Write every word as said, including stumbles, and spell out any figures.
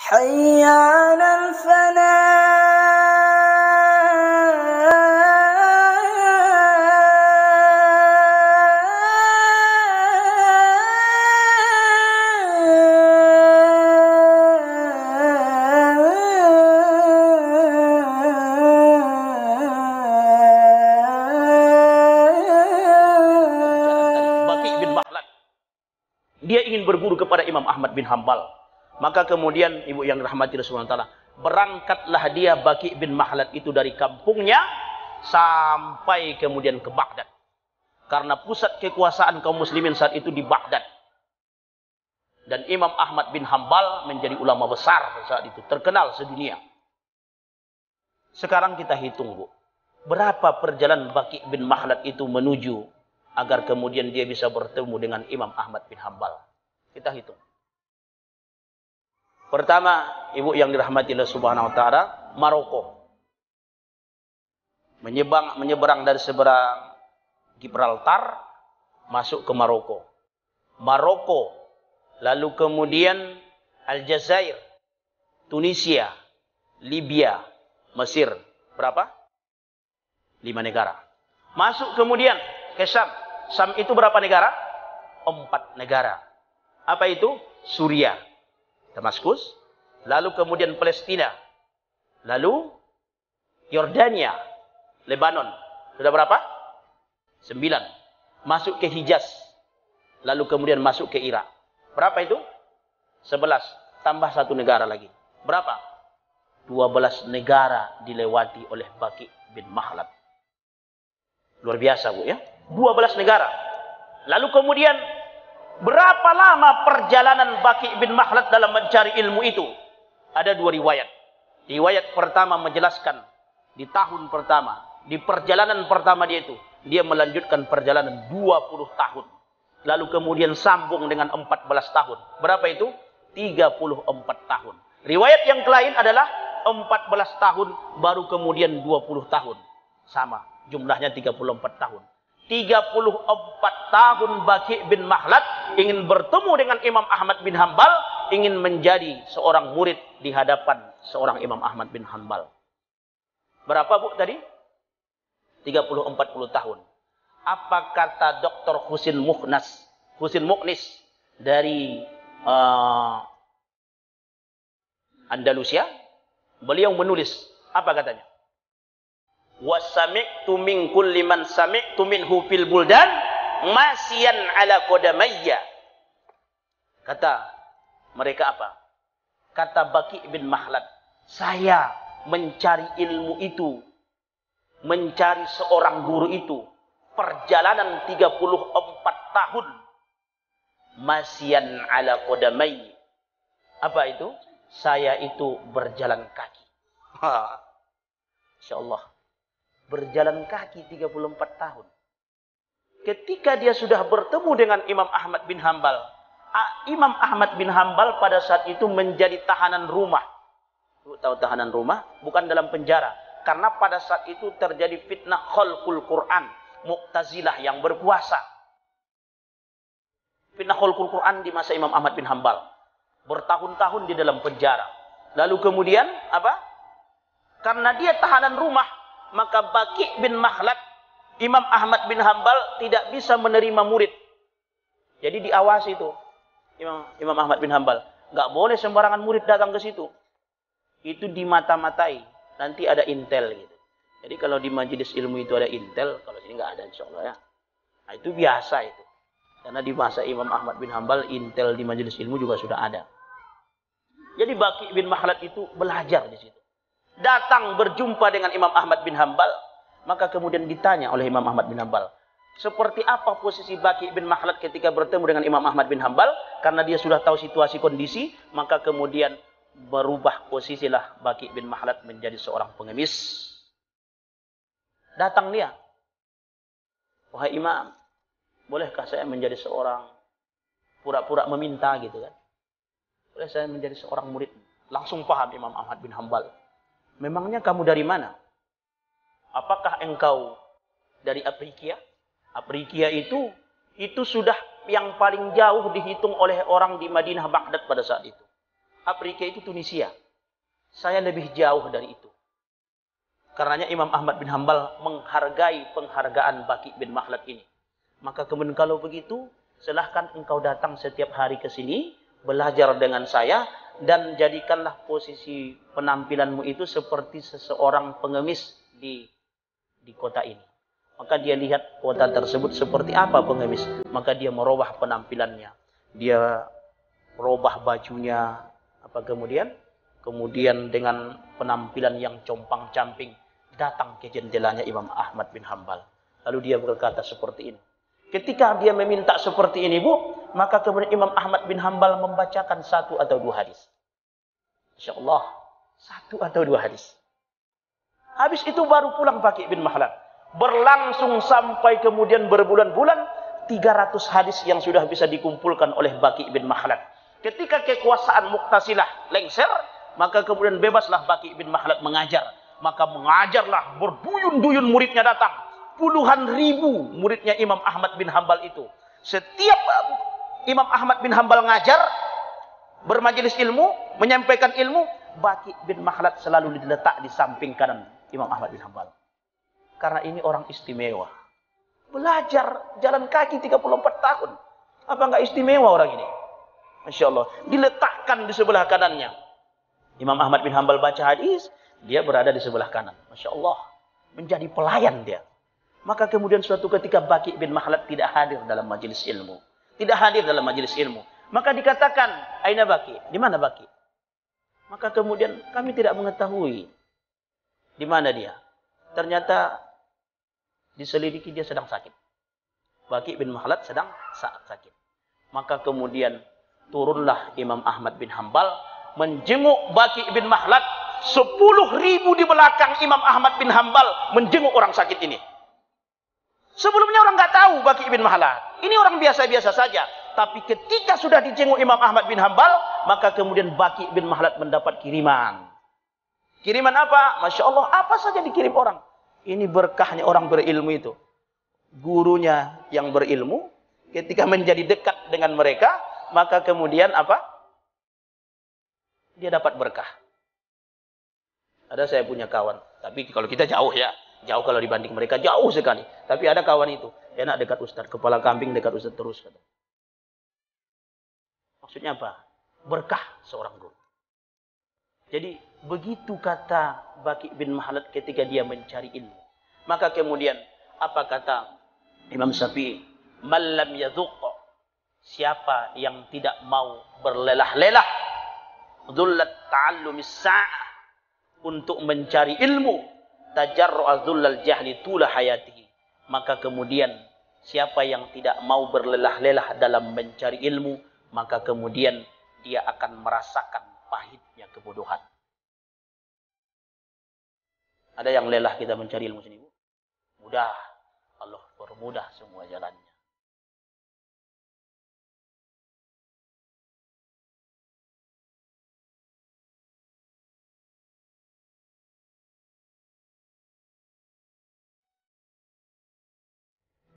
حي على Baqi' bin Makhlad. Dia ingin berguru kepada Imam Ahmad bin Hambal. Maka kemudian ibu yang dirahmati Rasulullah Taala, berangkatlah dia Baqi' bin Makhlad itu dari kampungnya sampai kemudian ke Baghdad. Karena pusat kekuasaan kaum muslimin saat itu di Baghdad. Dan Imam Ahmad bin Hambal menjadi ulama besar saat itu, terkenal sedunia. Sekarang kita hitung, Bu. Berapa perjalanan Baqi' bin Makhlad itu menuju agar kemudian dia bisa bertemu dengan Imam Ahmad bin Hambal. Kita hitung. Pertama, ibu yang dirahmati Allah Subhanahu wa taala, Maroko. Menyebang, menyeberang dari seberang Gibraltar masuk ke Maroko. Maroko, lalu kemudian Aljazair, Tunisia, Libya, Mesir. Berapa? Lima negara. Masuk kemudian ke Syam. Syam itu berapa negara? Empat negara. Apa itu? Suriah, Damaskus, lalu kemudian Palestina, lalu Yordania, Lebanon. Sudah berapa? Sembilan. Masuk ke Hijaz, lalu kemudian masuk ke Irak. Berapa itu? Sebelas. Tambah satu negara lagi. Berapa? Dua belas negara dilewati oleh Baqi' bin Makhlad. Luar biasa, Bu, ya. Dua belas negara. Lalu kemudian berapa lama perjalanan Baqi' bin Makhlad dalam mencari ilmu itu? Ada dua riwayat. Riwayat pertama menjelaskan di tahun pertama, di perjalanan pertama dia itu, dia melanjutkan perjalanan dua puluh tahun. Lalu kemudian sambung dengan empat belas tahun. Berapa itu? tiga puluh empat tahun. Riwayat yang lain adalah empat belas tahun baru kemudian dua puluh tahun. Sama, jumlahnya tiga puluh empat tahun. tiga puluh empat tahun Baqi' bin Makhlad ingin bertemu dengan Imam Ahmad bin Hambal, ingin menjadi seorang murid di hadapan seorang Imam Ahmad bin Hambal. Berapa, Bu, tadi? tiga puluh empat puluh tahun. Apa kata Doktor Husin Mukhnas, Husin Mukhnis dari uh, Andalusia? Beliau menulis, apa katanya? Wa sami'tu min kulli man sami'tu minhu fil buldan masyan ala qadamayya. Kata mereka apa? Kata Baqi' bin Makhlad, saya mencari ilmu itu, mencari seorang guru itu, perjalanan tiga puluh empat tahun. Masyan ala qadamayya. Apa itu? Saya itu berjalan kaki. Ha. Insyaallah. Berjalan kaki tiga puluh empat tahun. Ketika dia sudah bertemu dengan Imam Ahmad bin Hambal, Imam Ahmad bin Hambal pada saat itu menjadi tahanan rumah. Tahu tahanan rumah? Bukan dalam penjara. Karena pada saat itu terjadi fitnah khalqul Quran. Mu'tazilah yang berkuasa. Fitnah khalqul Quran di masa Imam Ahmad bin Hambal. Bertahun-tahun di dalam penjara. Lalu kemudian apa? Karena dia tahanan rumah, maka Baqi' bin Makhlad, Imam Ahmad bin Hambal tidak bisa menerima murid. Jadi diawasi itu Imam, Imam Ahmad bin Hambal. Nggak boleh sembarangan murid datang ke situ. Itu dimata-matai. Nanti ada intel gitu. Jadi kalau di majelis ilmu itu ada intel, kalau sini nggak ada, insya Allah ya. Nah, itu biasa itu. Karena di masa Imam Ahmad bin Hambal, intel di majelis ilmu juga sudah ada. Jadi Baqi' bin Makhlad itu belajar di situ. Datang berjumpa dengan Imam Ahmad bin Hambal, maka kemudian ditanya oleh Imam Ahmad bin Hambal, seperti apa posisi Baqi' bin Makhlad ketika bertemu dengan Imam Ahmad bin Hambal? Karena dia sudah tahu situasi kondisi, maka kemudian berubah posisilah Baqi' bin Makhlad menjadi seorang pengemis. Datang dia, wahai Imam, bolehkah saya menjadi seorang pura-pura meminta gitu kan? Boleh saya menjadi seorang murid? Langsung paham Imam Ahmad bin Hambal. Memangnya kamu dari mana? Apakah engkau dari Afrika? Afrika itu itu sudah yang paling jauh dihitung oleh orang di Madinah Baghdad pada saat itu. Afrika itu Tunisia. Saya lebih jauh dari itu. Karenanya Imam Ahmad bin Hanbal menghargai penghargaan Baqi bin Makhlad ini. Maka kemudian kalau begitu, silahkan engkau datang setiap hari ke sini, belajar dengan saya, dan jadikanlah posisi penampilanmu itu seperti seseorang pengemis di di kota ini. Maka dia lihat kota tersebut seperti apa pengemis. Maka dia merubah penampilannya. Dia merubah bajunya. Apa kemudian? Kemudian dengan penampilan yang compang-camping, datang ke jendelanya Imam Ahmad bin Hanbal. Lalu dia berkata seperti ini. Ketika dia meminta seperti ini, Bu, maka kemudian Imam Ahmad bin Hanbal membacakan satu atau dua hadis. Insya Allah, satu atau dua hadis. Habis itu baru pulang Baqi bin Makhlad. Berlangsung sampai kemudian berbulan-bulan, tiga ratus hadis yang sudah bisa dikumpulkan oleh Baqi bin Makhlad. Ketika kekuasaan Mu'tazilah lengser, maka kemudian bebaslah Baqi bin Makhlad mengajar. Maka mengajarlah, berduyun-duyun muridnya datang. Puluhan ribu muridnya Imam Ahmad bin Hanbal itu. Setiap Imam Ahmad bin Hanbal ngajar, bermajelis ilmu, menyampaikan ilmu, Baqi bin Makhlad selalu diletak di samping kanan Imam Ahmad bin Hanbal. Karena ini orang istimewa. Belajar jalan kaki tiga puluh empat tahun. Apa enggak istimewa orang ini? Masya Allah. Diletakkan di sebelah kanannya. Imam Ahmad bin Hanbal baca hadis, dia berada di sebelah kanan. Masya Allah. Menjadi pelayan dia. Maka kemudian suatu ketika Baqi bin Makhlad tidak hadir dalam majelis ilmu. Tidak hadir dalam majelis ilmu. Maka dikatakan, Aina Baqi? Di mana Baqi? Maka kemudian kami tidak mengetahui di mana dia. Ternyata diselidiki dia sedang sakit. Baqi bin Makhlad sedang sakit. Maka kemudian turunlah Imam Ahmad bin Hanbal menjenguk Baqi bin Makhlad. Sepuluh ribu di belakang Imam Ahmad bin Hanbal menjenguk orang sakit ini. Sebelumnya orang nggak tahu Baqi bin Makhlad. Ini orang biasa-biasa saja. Tapi ketika sudah dijenguk Imam Ahmad bin Hanbal, maka kemudian Baqi bin Makhlad mendapat kiriman. Kiriman apa? Masya Allah, apa saja dikirim orang. Ini berkahnya orang berilmu itu. Gurunya yang berilmu, ketika menjadi dekat dengan mereka, maka kemudian apa? Dia dapat berkah. Ada saya punya kawan, tapi kalau kita jauh ya. Jauh kalau dibanding mereka, jauh sekali. Tapi ada kawan itu, enak dekat Ustaz. Kepala kambing dekat Ustaz terus. Kata. Maksudnya apa? Berkah seorang guru. Jadi begitu kata Baqi bin Makhlad ketika dia mencari ilmu. Maka kemudian apa kata Imam Syafi'i? Man lam yadhuq, siapa yang tidak mau berlelah-lelah dhullat ta'allumis sa'ah untuk mencari ilmu, tajarru'a dhullal jahli tula hayatihi. Maka kemudian siapa yang tidak mau berlelah-lelah dalam mencari ilmu, maka kemudian dia akan merasakan pahitnya kebodohan. Ada yang lelah kita mencari ilmu sini, Bu? Mudah. Allah permudah semua jalannya.